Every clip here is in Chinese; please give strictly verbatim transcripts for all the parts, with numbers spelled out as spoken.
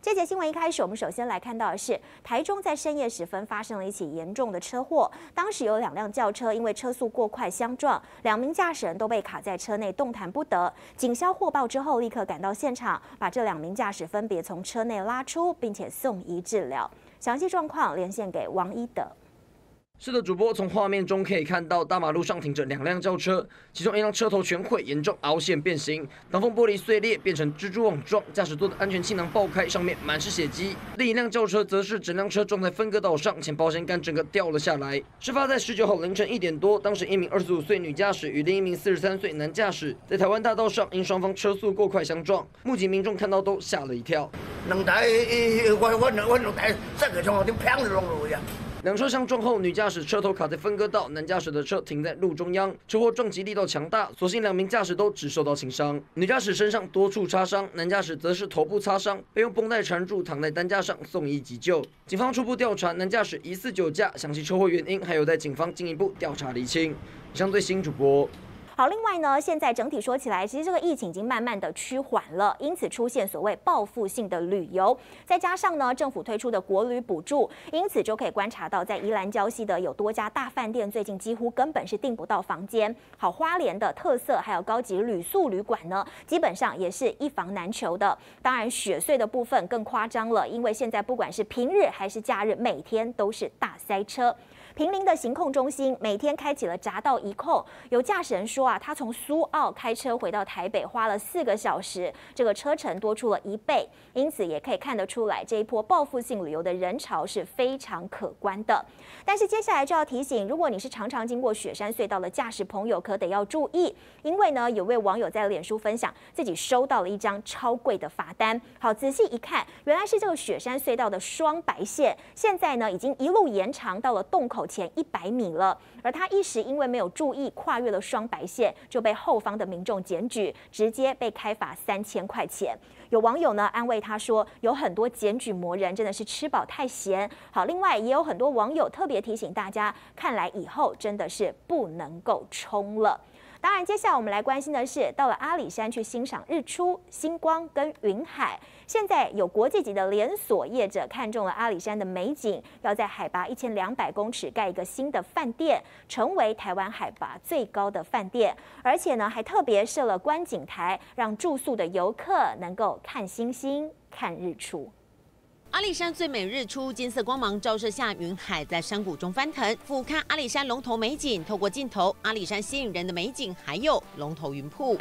这节新闻一开始，我们首先来看到的是台中在深夜时分发生了一起严重的车祸，当时有两辆轿车因为车速过快相撞，两名驾驶人都被卡在车内动弹不得。警消获报之后，立刻赶到现场，把这两名驾驶分别从车内拉出，并且送医治疗。详细状况连线给王一德。 是的，主播从画面中可以看到，大马路上停着两辆轿车，其中一辆车头全毁，严重凹陷变形，挡风玻璃碎裂，变成蜘蛛网状，驾驶座的安全气囊爆开，上面满是血迹。另一辆轿车则是整辆车撞在分隔岛上，前保险杆整个掉了下来。事发在十九号凌晨一点多，当时一名二十五岁女驾驶与另一名四十三岁男驾驶在台湾大道上因双方车速过快相撞，目击民众看到都吓了一跳。 两台，我我我两台三个从后头砰就落落呀。 两车相撞后，女驾驶车头卡在分隔道，男驾驶的车停在路中央。车祸撞击力道强大，所幸两名驾驶都只受到轻伤。女驾驶身上多处擦伤，男驾驶则是头部擦伤，被用绷带缠住，躺在担架上送医急救。警方初步调查，男驾驶疑似酒驾，详细车祸原因还有待警方进一步调查厘清。以上最新主播。 好，另外呢，现在整体说起来，其实这个疫情已经慢慢的趋缓了，因此出现所谓报复性的旅游，再加上呢，政府推出的国旅补助，因此就可以观察到，在宜兰礁溪的有多家大饭店，最近几乎根本是订不到房间。好，花莲的特色还有高级旅宿旅馆呢，基本上也是一房难求的。当然，雪隧的部分更夸张了，因为现在不管是平日还是假日，每天都是大塞车。 坪林的行控中心每天开启了匝道一控，有驾驶人说啊，他从苏澳开车回到台北花了四个小时，这个车程多出了一倍，因此也可以看得出来，这一波报复性旅游的人潮是非常可观的。但是接下来就要提醒，如果你是常常经过雪山隧道的驾驶朋友，可得要注意，因为呢，有位网友在脸书分享自己收到了一张超贵的罚单。好，仔细一看，原来是这个雪山隧道的双白线，现在呢已经一路延长到了洞口 前一百米了，而他一时因为没有注意跨越了双白线，就被后方的民众检举，直接被开罚三千块钱。有网友呢安慰他说，有很多检举魔人真的是吃饱太闲。好，另外也有很多网友特别提醒大家，看来以后真的是不能够冲了。 当然，接下来我们来关心的是，到了阿里山去欣赏日出、星光跟云海。现在有国际级的连锁业者看中了阿里山的美景，要在海拔一千两百公尺盖一个新的饭店，成为台湾海拔最高的饭店。而且呢，还特别设了观景台，让住宿的游客能够看星星、看日出。 阿里山最美日出，金色光芒照射下，云海在山谷中翻腾，俯瞰阿里山龙头美景。透过镜头，阿里山吸引人的美景还有龙头云瀑。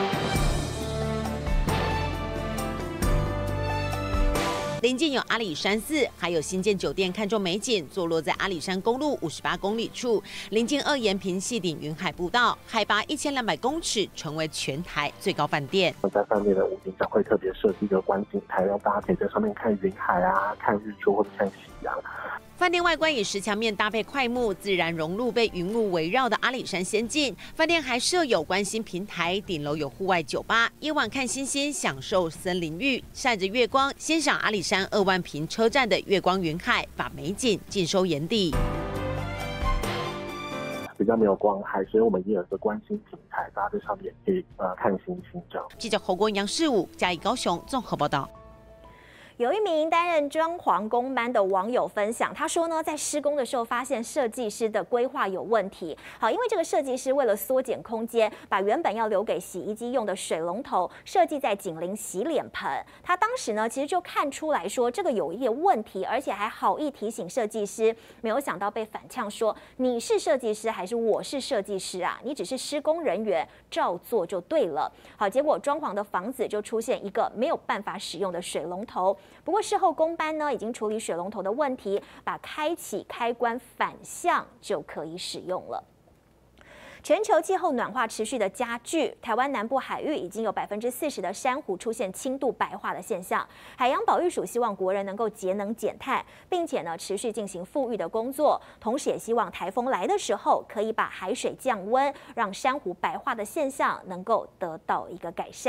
邻近有阿里山寺，还有新建酒店，看中美景，坐落在阿里山公路五十八公里处，临近二延平细顶云海步道，海拔一千两百公尺，成为全台最高饭店。 在饭店的屋顶上会特别设计一个观景台，让大家可以在上面看云海啊、看日出或者看夕阳。 饭店外观以石墙面搭配快木，自然融入被云雾围绕的阿里山仙境。饭店还设有观星平台，顶楼有户外酒吧，夜晚看星星，享受森林浴，晒着月光，欣赏阿里山二万坪车站的月光云海，把美景尽收眼底。 比较没有光害，所以我们也有一个观星平台，大家在上面可以呃看星星这样。 记者侯国杨世武嘉义高雄综合报道。 有一名担任装潢工班的网友分享，他说呢，在施工的时候发现设计师的规划有问题。好，因为这个设计师为了缩减空间，把原本要留给洗衣机用的水龙头设计在紧邻洗脸盆。他当时呢，其实就看出来说这个有一点问题，而且还好意提醒设计师，没有想到被反呛说你是设计师还是我是设计师啊？你只是施工人员，照做就对了。好，结果装潢的房子就出现一个没有办法使用的水龙头。 不过事后工班呢已经处理水龙头的问题，把开启开关反向就可以使用了。全球气候暖化持续的加剧，台湾南部海域已经有百分之四十的珊瑚出现轻度白化的现象。海洋保育署希望国人能够节能减碳，并且呢持续进行复育的工作，同时也希望台风来的时候可以把海水降温，让珊瑚白化的现象能够得到一个改善。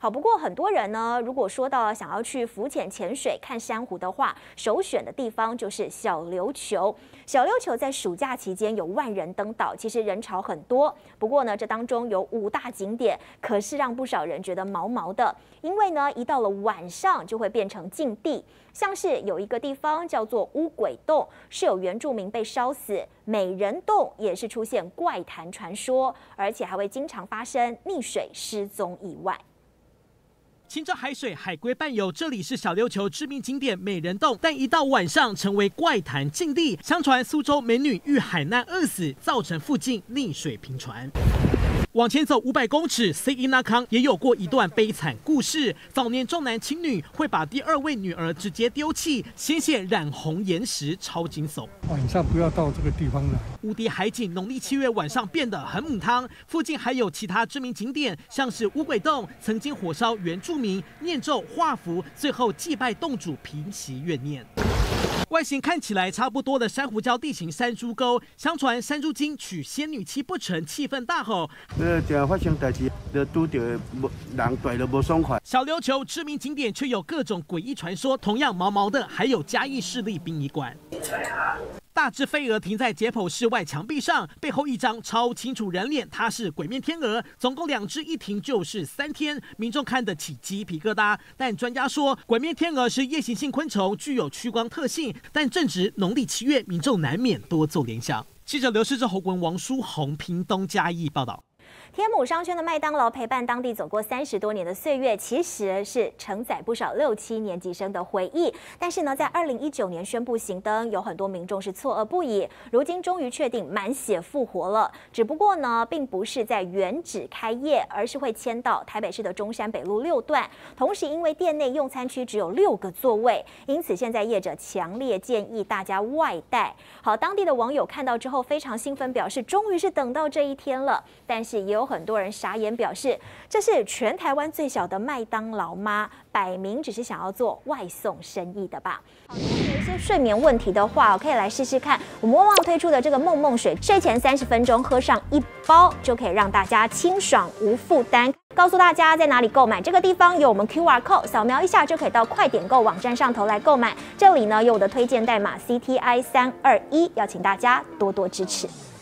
好，不过很多人呢，如果说到想要去浮潜、潜水、看珊瑚的话，首选的地方就是小琉球。小琉球在暑假期间有万人登岛，其实人潮很多。不过呢，这当中有五大景点，可是让不少人觉得毛毛的，因为呢，一到了晚上就会变成禁地。像是有一个地方叫做乌鬼洞，是有原住民被烧死；美人洞也是出现怪谈传说，而且还会经常发生溺水失踪意外。 清澈海水，海龟伴游，这里是小琉球知名景点美人洞，但一到晚上成为怪谈禁地。相传苏州美女遇海难饿死，造成附近溺水频传。往前走五百公尺 ，C 伊那康也有过一段悲惨故事。早年重男轻女，会把第二位女儿直接丢弃，鲜血染红岩石，超惊悚。 晚上不要到这个地方来。 无敌海景，农历七月晚上变得很母汤。附近还有其他知名景点，像是乌鬼洞，曾经火烧原住民，念咒画符，最后祭拜洞主，平息怨念。外形看起来差不多的珊瑚礁地形山猪沟，相传山猪精娶仙女妻不成，气愤大吼。 呃，正发生代志，就拄到人对就无爽快。 小琉球知名景点却有各种诡异传说，同样毛毛的还有嘉义市立殡仪馆。大只飞蛾停在解剖室外墙壁上，背后一张超清楚人脸，它是鬼面天鹅。总共两只一停就是三天，民众看得起鸡皮疙瘩。但专家说，鬼面天鹅是夜行性昆虫，具有趋光特性，但正值农历七月，民众难免多做联想。记者刘世志、侯文、王书宏，屏东嘉义报道。 天母商圈的麦当劳陪伴当地走过三十多年的岁月，其实是承载不少六七年级生的回忆。但是呢，在二零一九年宣布熄灯，有很多民众是错愕不已。如今终于确定满血复活了，只不过呢，并不是在原址开业，而是会迁到台北市的中山北路六段。同时，因为店内用餐区只有六个座位，因此现在业者强烈建议大家外带。好，当地的网友看到之后非常兴奋，表示终于是等到这一天了。但是也有很多人傻眼，表示这是全台湾最小的麦当劳吗？摆明只是想要做外送生意的吧。好，如果有一些睡眠问题的话，可以来试试看我们旺旺推出的这个梦梦水，睡前三十分钟喝上一包，就可以让大家清爽无负担。告诉大家在哪里购买，这个地方有我们 Q R code， 扫描一下就可以到快点购网站上头来购买。这里呢有我的推荐代码 C T I 三二一，要请大家多多支持。